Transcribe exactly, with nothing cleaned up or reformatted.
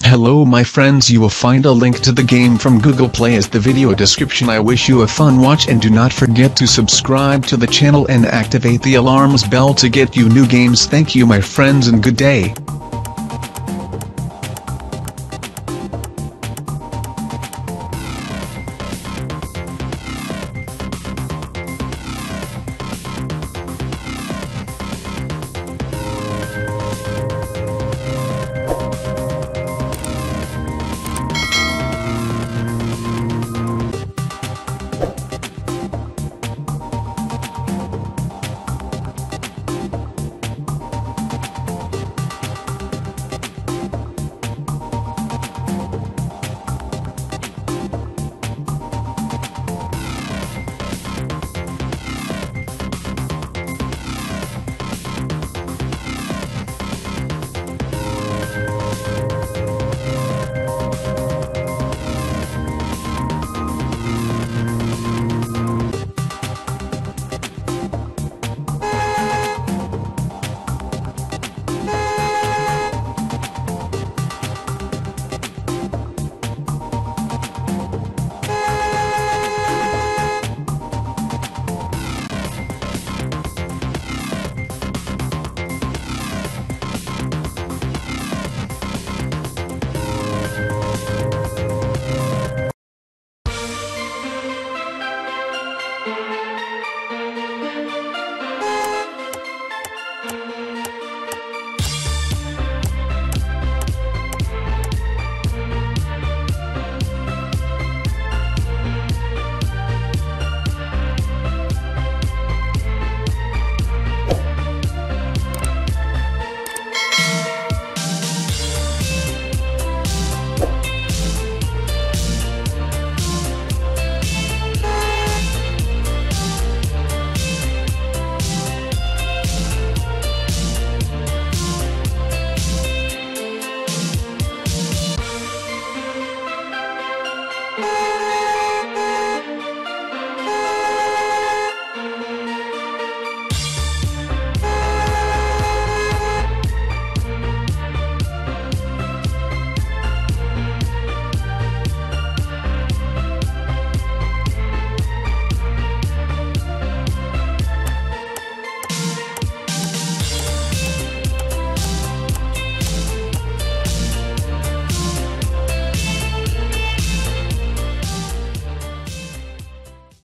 Hello my friends, you will find a link to the game from Google Play as the video description. I wish you a fun watch and do not forget to subscribe to the channel and activate the alarms bell to get you new games. Thank you my friends and good day.